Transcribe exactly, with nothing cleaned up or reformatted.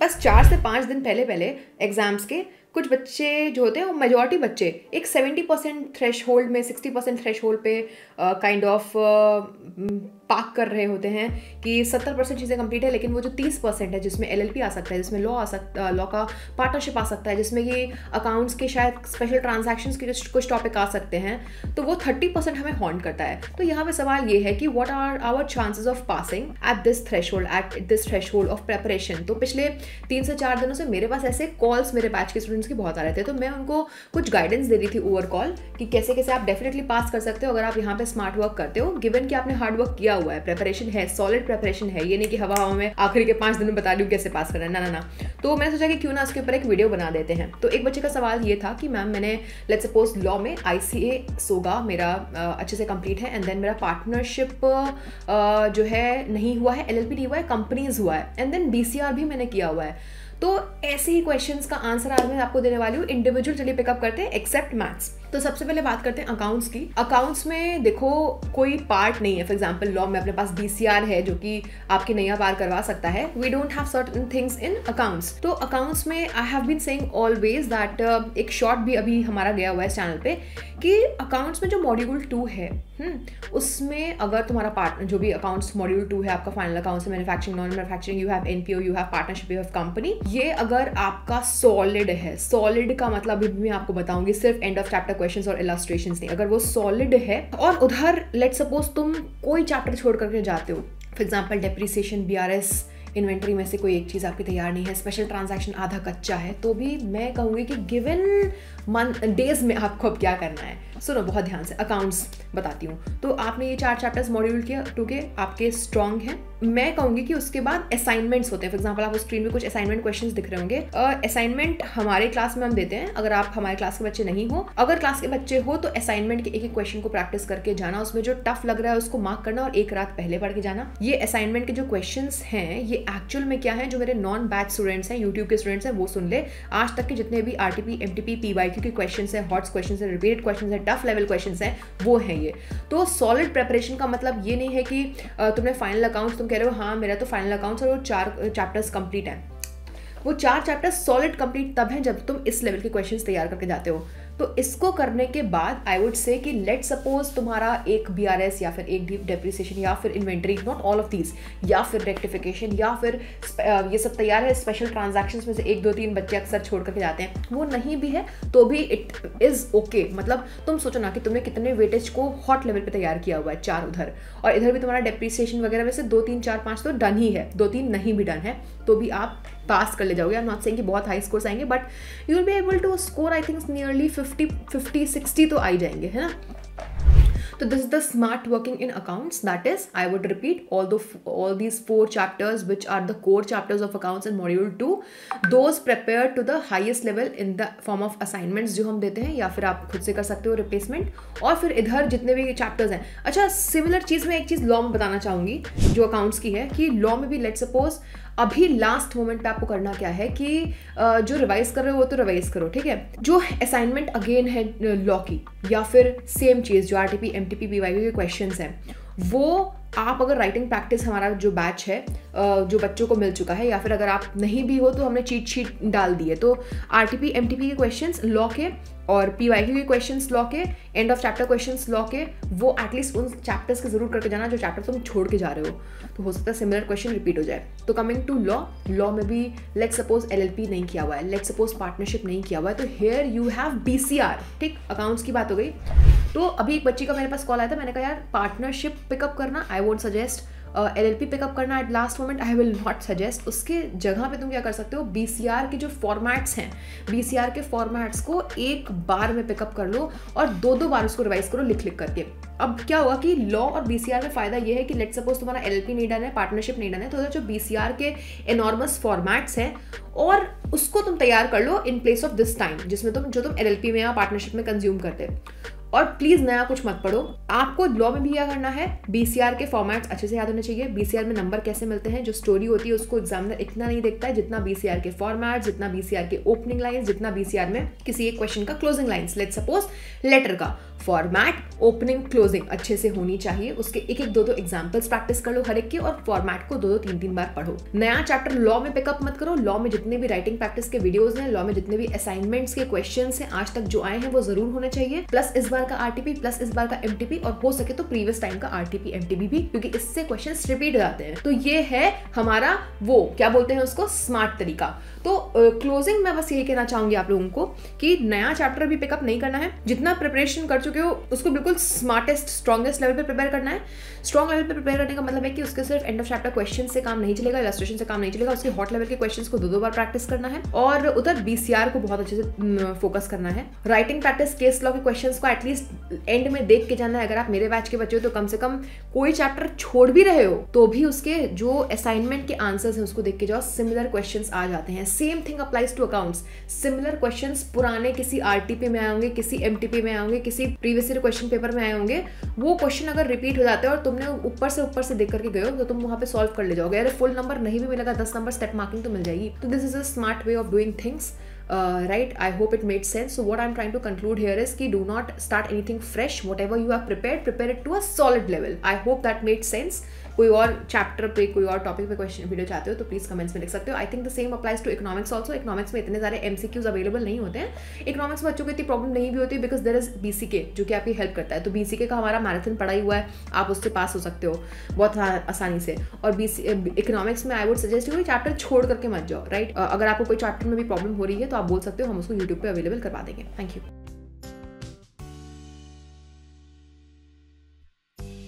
बस चार से पाँच दिन पहले पहले एग्जाम्स के कुछ बच्चे जो होते हैं वो मेजॉरिटी बच्चे एक सेवेंटी परसेंट थ्रेश होल्ड में सिक्सटी परसेंट थ्रेश होल्ड पे काइंड ऑफ पार्क कर रहे होते हैं कि सत्तर परसेंट चीज़ें कंप्लीट है, लेकिन वो जो तीस परसेंट है जिसमें एलएलपी आ सकता है, जिसमें लॉ आ सकता लॉ का पार्टनरशिप आ सकता है, जिसमें ये अकाउंट्स के शायद स्पेशल ट्रांजैक्शंस के कुछ टॉपिक आ सकते हैं, तो वो थर्टी परसेंट हमें हॉन्ट करता है। तो यहाँ पे सवाल ये है कि what are our chances of passing at this threshold at this threshold of preparation. तो पिछले तीन से चार दिनों से मेरे पास ऐसे कॉल्स मेरे बैच के स्टूडेंट्स के बहुत आ रहे थे, तो मैं उनको कुछ गाइडेंस दे रही थी ओवर कॉल कि कैसे कैसे आप डेफिनेटली पास कर सकते हो अगर आप यहाँ पे स्मार्ट वर्क करते हो, गिवन कि आपने हार्ड वर्क किया हुआ है, प्रेपरेशन है, सॉलिड प्रेपरेशन है। ये नहीं कि हवा हवा में आखिरी के पांच दिन में बता दूं कैसे पास करना है, ना ना ना। तो मैंने सोचा कि क्यों ना उसके ऊपर एक वीडियो बना देते हैं। तो एक बच्चे का सवाल ये था कि मैम मैंने लेट्स सपोज लॉ में आईसीए सोगा मेरा अच्छे से कंप्लीट है, एंड देन मेरा पार्टनरशिप जो है नहीं हुआ है, एलएलपी नहीं हुआ है, कंपनीज हुआ है, एंड देन बीसीआर भी मैंने किया हुआ है। तो ऐसे ही क्वेश्चंस का आंसर आज मैं आपको देने वाली हूँ। इंडिविजुअल चलिए पिकअप करते हैं एक्सेप्ट मैथ्स। तो सबसे पहले बात करते हैं अकाउंट्स की। अकाउंट्स में देखो कोई पार्ट नहीं है। फॉर एग्जांपल लॉ में अपने पास बीसीआर है जो कि आपकी नैया पार करवा सकता है। We don't have certain things in accounts. तो अकाउंट्स में I have been saying always that एक शॉर्ट भी अभी हमारा गया हुआ है इस चैनल पे कि अकाउंट्स में जो मॉड्यूल टू है हम्म उसमें अगर तुम्हारा पार्ट जो भी अकाउंट्स मॉड्यूल टू है आपका फाइनल अकाउंट्स है, manufacturing non manufacturing, you have NPO, you have partnership, you have company, ये अगर आपका सॉलिड है, सॉलिड का मतलब भी मैं आपको बताऊंगी सिर्फ एंड ऑफ चैप्टर क्वेश्चंस और इलस्ट्रेशंस नहीं, अगर वो सॉलिड है और उधर लेट्स सपोज तुम कोई चैप्टर छोड़ करके जाते हो, for example depreciation, BRS, inventory में से कोई एक चीज़ आपकी तैयार नहीं है, स्पेशल ट्रांजैक्शन आधा कच्चा है, तो भी मैं कहूँगी कि गिवन मंथ डेज में आपको अब क्या करना है। सुनो बहुत ध्यान से, अकाउंट्स बताती हूँ। तो आपने ये चार चैप्टर्स मॉड्यूल के टू के आपके स्ट्रॉन्ग हैं। मैं कहूँगी कि उसके बाद असाइनमेंट्स होते हैं। फॉर एग्जांपल आप स्क्रीन में कुछ असाइनमेंट क्वेश्चंस दिख रहे होंगे। असाइनमेंट हमारे क्लास में हम देते हैं। अगर आप हमारे क्लास के बच्चे नहीं हो, अगर क्लास के बच्चे हो तो असाइनमेंट के एक एक क्वेश्चन को प्रैक्टिस करके जाना, उसमें जो टफ लग रहा है उसको मार्क करना और एक रात पहले पढ़ के जाना। ये असाइनमेंट के जो क्वेश्चन हैं ये एक्चुअल में क्या है, जो मेरे नॉन बैच स्टूडेंट्स हैं, यूट्यूब के स्टूडेंट्स हैं, वो सुन ले। आज तक के जितने भी आरटीपी, एमटीपी, पीवाईक्यू के क्वेश्चन है, हॉट्स क्वेश्चन है, रिपीटेड क्वेश्चन है, टफ लेवल क्वेश्चन है, वो है ये। तो सॉलिड प्रेपरेशन का मतलब ये नहीं है कि तुमने फाइनल अकाउंट्स तुम कह रहे हो हाँ मेरा तो फाइनल अकाउंट्स और वो चार चैप्टर्स कंप्लीट है। वो चार चैप्टर्स सॉलिड कंप्लीट तब है जब तुम इस लेवल के क्वेश्चंस तैयार करके जाते हो। तो इसको करने के बाद आई वुड से कि लेट सपोज तुम्हारा एक बीआरएस या फिर एक डीप डेप्रिसिएशन या फिर inventory, not all of these, या फिर रेक्टिफिकेशन या फिर ये सब तैयार है। स्पेशल ट्रांजैक्शंस में से एक दो तीन बच्चे अक्सर छोड़ करके जाते हैं, वो नहीं भी है तो भी इट इज ओके। मतलब तुम सोचो ना कि तुमने कितने वेटेज को हॉट लेवल पे तैयार किया हुआ है, चार उधर और इधर भी तुम्हारा डेप्रिसिएशन वगैरह में से दो तीन चार पाँच तो डन ही है, दो तीन नहीं भी डन है, तो भी आप पास कर ले जाओगे। आई एम नॉट सेइंग कि बहुत हाई स्कोर्स आएंगे, but you will be able to score I think nearly fifty fifty sixty तो आ ही जाएंगे, है ना। So this is the smart working in accounts. That is, I would repeat all the all these four chapters, which are the core chapters of accounts in module two. Those prepared to the highest level in the form of assignments जो हम देते हैं, या फिर आप खुद से कर सकते हो रिप्लेसमेंट। और फिर इधर जितने भी चैप्टर्स हैं, अच्छा सिमिलर चीज़ में एक चीज़ लॉ में बताना चाहूँगी जो अकाउंट्स की है, कि लॉ में भी लेट सपोज अभी लास्ट मोमेंट पे आपको करना क्या है कि जो रिवाइज कर रहे हो वो तो रिवाइज करो, ठीक है। जो असाइनमेंट अगेन है लॉ की, या फिर सेम चीज़ जो आरटीपी, एमटीपी, पीवाईक्यू के क्वेश्चंस हैं, वो आप अगर राइटिंग प्रैक्टिस हमारा जो बैच है जो बच्चों को मिल चुका है, या फिर अगर आप नहीं भी हो तो हमने चीट शीट डाल दी है, तो आरटीपी, एमटीपी के क्वेश्चंस लॉ के और पीवाईक्यू के क्वेश्चंस लॉ के, end of chapter questions law के, वो एटलीस्ट उन चैप्टर्स के जरूर करके जाना जो चैप्टर तुम छोड़ के जा रहे हो, तो हो सकता है सिमिलर क्वेश्चन रिपीट हो जाए। तो कमिंग टू लॉ, लॉ में भी लेट सपोज एलएलपी नहीं किया हुआ है, लेट सपोज पार्टनरशिप नहीं किया हुआ है, तो हियर यू हैव बीसीआर, ठीक। अकाउंट्स की बात हो गई। तो अभी एक बच्ची का मेरे पास कॉल आया था, मैंने कहा यार पार्टनरशिप पिकअप करना I won't suggest, LLP pickup करना at last moment I will not suggest. उसके जगह पे तुम क्या कर सकते हो, बीसीआर के जो फॉर्मेट्स हैं, बीसीआर के फॉर्मेट्स को एक बार में पिकअप कर लो और दो दो बार उसको रिवाइज करो लिख लिख करके। अब क्या हुआ कि लॉ और बीसीआर में फायदा ये है कि लेट सपोज तुम्हारा एलएलपी नहीं डन है, पार्टनरशिप नहीं डन है, तो जो बीसीआर के एनॉर्मस फॉर्मेट्स हैं और उसको तुम तैयार कर लो in place of this time, जिसमें तुम जो तुम एलएलपी में या पार्टनरशिप में कंज्यूम करते। और प्लीज नया कुछ मत पढ़ो। आपको लॉ में भी क्या करना है, बीसीआर के फॉर्मेट्स अच्छे से याद होने चाहिए। बीसीआर में नंबर कैसे मिलते हैं, जो स्टोरी होती है उसको एग्जामिनर इतना नहीं देखता है जितना बीसीआर के फॉर्मेट्स, जितना बीसीआर के ओपनिंग लाइंस, जितना बीसीआर में किसी एक क्वेश्चन का closing lines. Let's suppose letter का फॉर्मेट, ओपनिंग क्लोजिंग अच्छे से होनी चाहिए, उसके एक एक दो दो एग्जाम्पल्स प्रैक्टिस कर लो हर एक की, और फॉर्मेट को दो दो तीन तीन बार पढ़ो। नया चैप्टर लॉ में पिकअप मत करो, लॉ में जितने भी राइटिंग प्रैक्टिस के वीडियोस हैं, लॉ में जितने भी असाइनमेंट्स के क्वेश्चंस हैं आज तक जो आए हैं वो जरूर होने चाहिए, प्लस इस बार का आरटीपी, प्लस इस बार का एमटीपी, और हो सके तो प्रीवियस टाइम का आरटीपी एमटीपी भी, क्योंकि इससे क्वेश्चंस रिपीट जाते हैं। तो ये है हमारा वो क्या बोलते हैं उसको, स्मार्ट तरीका। तो क्लोजिंग uh, में बस यही कहना चाहूंगी आप लोगों को कि नया चैप्टर भी पिकअप नहीं करना है, जितना प्रिपरेशन कर चुके हो उसको बिल्कुल स्मार्टेस्ट स्ट्रॉन्गेस्ट लेवल पे प्रिपेयर करना है। स्ट्रॉन्ग लेवल पे प्रिपेयर करने का मतलब है कि उसके सिर्फ एंड ऑफ चैप्टर क्वेश्चन से काम नहीं चलेगा, इलस्ट्रेशन से काम नहीं चलेगा, उसके हॉट लेवल के क्वेश्चंस को दो दो बार प्रैक्टिस करना है, और उधर बीसीआर को बहुत अच्छे से फोकस करना है। राइटिंग प्रैक्टिस केस लॉ के क्वेश्चंस को एटलीस्ट एंड में देख के जाना है। अगर आप मेरे बैच के बच्चे हो तो कम से कम कोई चैप्टर छोड़ भी रहे हो तो भी उसके जो असाइनमेंट के आंसर्स हैं उसको देख के जाओ, सिमिलर क्वेश्चंस आ जाते हैं। Same thing applies to accounts, similar questions पुराने किसी आरटीपी में आए होंगे, किसी एमटीपी में आए होंगे, किसी प्रीवियस ईयर क्वेश्चन पेपर में आए होंगे, वो क्वेश्चन अगर रिपीट हो जाते हैं और तुमने ऊपर से ऊपर से देख करके गए हो तो तुम वहां पे सॉल्व कर ले जाओगे। अरे फुल नंबर नहीं भी मिलेगा, दस नंबर स्टेप मार्किंग तो मिल जाएगी। तो this is a smart way of doing things, right? I hope it made sense. So what I'm trying to conclude here is कि do not start anything fresh. Whatever you have prepared, prepare it to a solid level. I hope that made sense. कोई और chapter पे, कोई और topic पे question video चाहते हो तो प्लीज कमेंट्स में लिख सकते हो। I think the same applies to economics also. Economics में इतने सारे एमसीक्यूज अवेलेबल नहीं होते हैं। इकोनॉमिक्स में बच्चों को इतनी प्रॉब्लम नहीं भी होती बिकॉज देयर इज बीसीके जो कि आपकी हेल्प करता है। तो बीसीके का हमारा मैराथन पढ़ा ही हुआ है, आप उससे पास हो सकते हो बहुत आसानी से। और बीसी इकोनॉमिक्स में I would suggest you chapter छोड़ करके मत जाओ, राइट? अगर आपको कोई चैप्टर में भी प्रॉब्लम हो रही है तो आप बोल सकते हो, हम उसको यूट्यूब पे अवेलेबल करवा देंगे। Thank you.